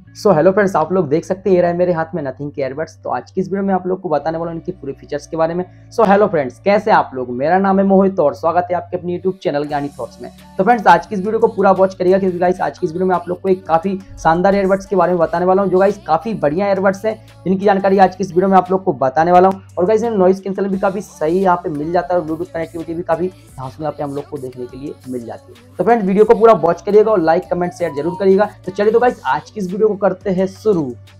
So hello friends, आप लोग देख सकते हैं ये रहा है मेरे हाथ में नथिंग के एयरबड्स। तो आज की इस वीडियो में आप लोग को बताने वाला हूं इनके पूरे फीचर्स के बारे में। सो हेलो फ्रेंड्स, कैसे आप लोग? मेरा नाम है मोहित और स्वागत है आपके अपने यूट्यूब चैनल ज्ञानी थॉट्स में। तो फ्रेंड्स, आज की इस वीडियो को पूरा वॉच करिएगा क्योंकि गाइस आज की इस वीडियो में आप लोग को एक काफी शानदार एयरबड्स के बारे में बताने वाला हूँ, जो गाइस काफी बढ़िया एयरबड्स है, जिनकी जानकारी आज की इस वीडियो में आप लोग को बताने वाला हूँ। और गाइस नॉइस कैंसिल भी काफी सही यहाँ पे मिल जाता है और ब्लूटूथ कनेक्टिविटी भी काफी यहाँ पे हम लोग को देखने के लिए मिल जाती है। तो फ्रेंड्स, वीडियो को पूरा वॉच करिएगा और लाइक कमेंट शेयर जरूर करिएगा। तो चलिए तो गाइस आज की इस वीडियो को करते हैं शुरू।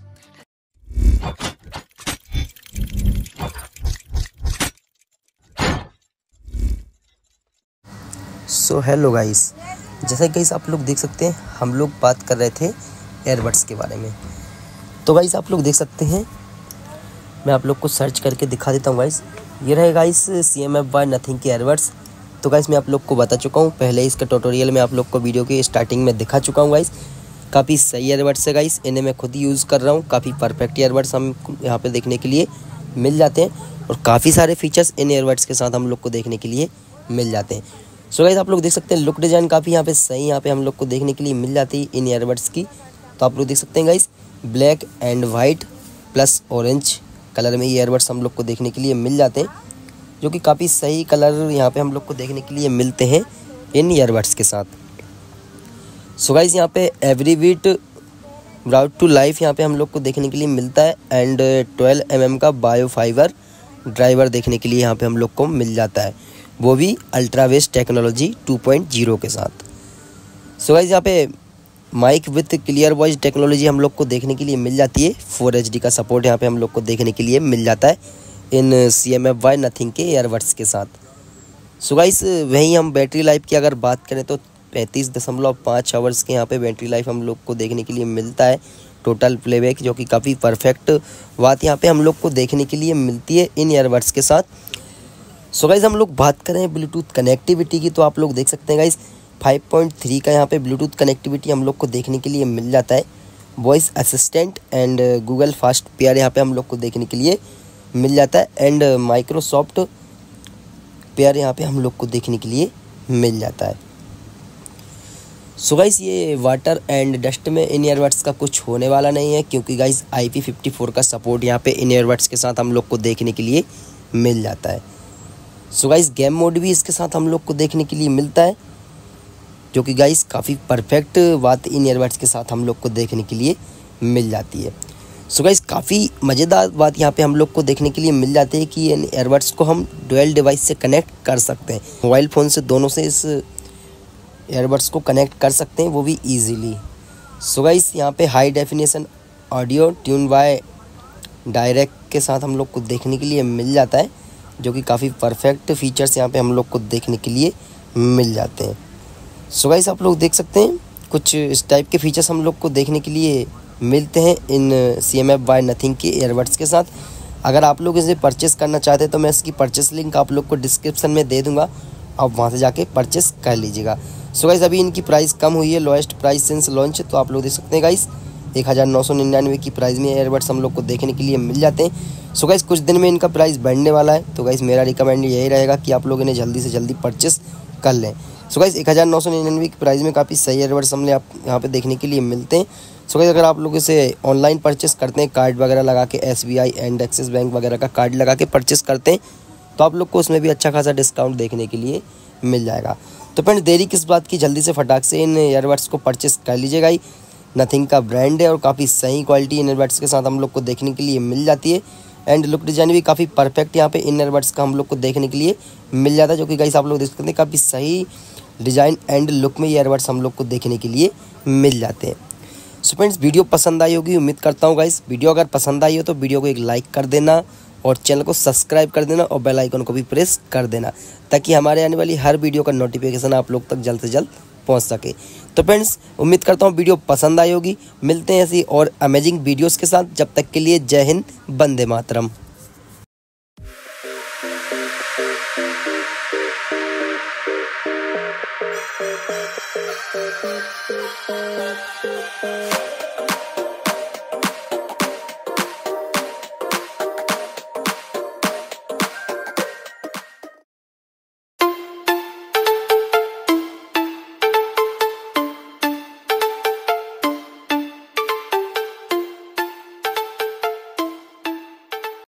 सो हेलो गाइस, जैसा कि गाइस आप लोग देख सकते हैं हम लोग बात कर रहे थे एयरबड्स के बारे में। तो गाइस आप लोग देख सकते हैं, मैं आप लोग को सर्च करके दिखा देता हूँ गाइस। ये रहे गाइस CMFY नथिंग के एयरबड्स। तो गाइस मैं आप लोग को बता चुका हूँ पहले, इसका ट्यूटोरियल में आप लोग को वीडियो के स्टार्टिंग में दिखा चुका हूँ गाइस। काफ़ी सही एयरबड्स है गाइस, इन्हें मैं खुद यूज़ कर रहा हूँ। काफ़ी परफेक्ट एयरबड्स हम यहाँ पे देखने के लिए मिल जाते हैं और काफ़ी सारे फीचर्स इन एयरबड्स के साथ हम लोग को देखने के लिए मिल जाते हैं। सो गाइस आप लोग देख सकते हैं लुक डिज़ाइन काफ़ी यहाँ पे सही यहाँ पे हम लोग को देखने के लिए मिल जाती है इन एयरबड्स की। तो आप लोग देख सकते हैं guys, black and white plus orange colour में ये एयरबड्स हम लोग को देखने के लिए मिल जाते हैं, जो कि काफ़ी सही कलर यहाँ पे हम लोग को देखने के लिए मिलते हैं इन ईयरबड्स के साथ। सो गाइस यहाँ पे every beat brought to life यहाँ पे हम लोग को देखने के लिए मिलता है एंड 12 mm का बायो फाइबर ड्राइवर देखने के लिए यहाँ पे हम लोग को मिल जाता है, वो भी अल्ट्रावेस टेक्नोलॉजी 2.0 के साथ। सो गाइस यहाँ पे mic with clear voice technology हम लोग को देखने के लिए मिल जाती है। 4 HD का सपोर्ट यहाँ पे हम लोग को देखने के लिए मिल जाता है इन CMFY नथिंग के एयरबड्स के साथ। सो गाइस वहीं हम बैटरी लाइफ की अगर बात करें तो 35.5 आवर्स के यहाँ पे बैटरी लाइफ हम लोग को देखने के लिए मिलता है, टोटल प्लेबैक, जो कि काफ़ी परफेक्ट बात यहाँ पे हम लोग को देखने के लिए मिलती है इन ईयरबड्स के साथ। सो गाइस हम लोग बात करें ब्लूटूथ कनेक्टिविटी की, तो आप लोग देख सकते हैं गाइस 5.3 का यहाँ पे ब्लूटूथ कनेक्टिविटी हम लोग को देखने के लिए मिल जाता है। Voice assistant and Google fast pair यहाँ पे हम लोग को देखने के लिए मिल जाता है एंड माइक्रोसॉफ्ट पेयर यहाँ पे हम लोग को देखने के लिए मिल जाता है। सो गाइस ये वाटर एंड डस्ट में इन ईयरबड्स का कुछ होने वाला नहीं है, क्योंकि गाइस IP54 का सपोर्ट यहाँ पे इन ईयरबड्स के साथ हम लोग को देखने के लिए मिल जाता है। सो गाइस गेम मोड भी इसके साथ हम लोग को देखने के लिए मिलता है, जो कि गाइस काफ़ी परफेक्ट बात इन ईयरबड्स के साथ हम लोग को देखने के लिए मिल जाती है। सो गाइस काफ़ी मज़ेदार बात यहाँ पे हम लोग को देखने के लिए मिल जाती है कि इन एयरबड्स को हम डुअल डिवाइस से कनेक्ट कर सकते हैं, मोबाइल फ़ोन से दोनों से इस एयरबड्स को कनेक्ट कर सकते हैं, वो भी ईजीली। सो गाइस यहाँ पे high definition audio tune by direct के साथ हम लोग को देखने के लिए मिल जाता है, जो कि काफ़ी परफेक्ट फीचर्स यहाँ पे हम लोग को देखने के लिए मिल जाते हैं। सो गाइस आप लोग देख सकते हैं कुछ इस टाइप के फीचर्स हम लोग को देखने के लिए मिलते हैं इन CMFY नथिंग के एयरबड्स के साथ। अगर आप लोग इसे परचेस करना चाहते हैं तो मैं इसकी परचेस लिंक आप लोग को डिस्क्रिप्शन में दे दूंगा, आप वहां से जाके परचेस कर लीजिएगा। सो गाइस अभी इनकी प्राइस कम हुई है, लोएस्ट प्राइस सिंस लॉन्च। तो आप लोग देख सकते हैं गाइस 1999 की प्राइस में एयरबड्स हम लोग को देखने के लिए मिल जाते हैं। सो गाइस कुछ दिन में इनका प्राइस बढ़ने वाला है, तो गाइस मेरा रिकमेंड यही रहेगा कि आप लोग इन्हें जल्दी से जल्दी परचेस कर लें। सो गाइस 1999 की प्राइस में काफ़ी सही एयरबड्स हमने आप यहाँ पे देखने के लिए मिलते हैं। सो गाइस अगर आप लोग इसे ऑनलाइन परचेस करते हैं, कार्ड वगैरह लगा के SBI एंड एक्सिस बैंक वगैरह का कार्ड लगा के परचेस करते हैं, तो आप लोग को उसमें भी अच्छा खासा डिस्काउंट देखने के लिए मिल जाएगा। तो फ्रेंड्स देरी किस बात की, जल्दी से फटाक से इन ईयरबड्स को परचेस कर लीजिएगा। ही नथिंग का ब्रांड है और काफ़ी सही क्वालिटी इन ईयरबड्स के साथ हम लोग को देखने के लिए मिल जाती है एंड लुक डिज़ाइन भी काफ़ी परफेक्ट यहाँ पे इन ईयरबड्स का हम लोग को देखने के लिए मिल जाता है, जो कि गाइस आप लोग देख सकते हैं काफ़ी सही डिज़ाइन एंड लुक में ये ईयरबड्स हम लोग को देखने के लिए मिल जाते हैं। सो फ्रेंड्स वीडियो पसंद आई होगी, उम्मीद करता हूँ गाइस। वीडियो अगर पसंद आई हो तो वीडियो को एक लाइक कर देना और चैनल को सब्सक्राइब कर देना और बेल आइकन को भी प्रेस कर देना, ताकि हमारे आने वाली हर वीडियो का नोटिफिकेशन आप लोग तक जल्द से जल्द पहुंच सके। तो फ्रेंड्स उम्मीद करता हूं वीडियो पसंद आई होगी। मिलते हैं ऐसी और अमेजिंग वीडियोस के साथ, जब तक के लिए जय हिंद, वंदे मातरम।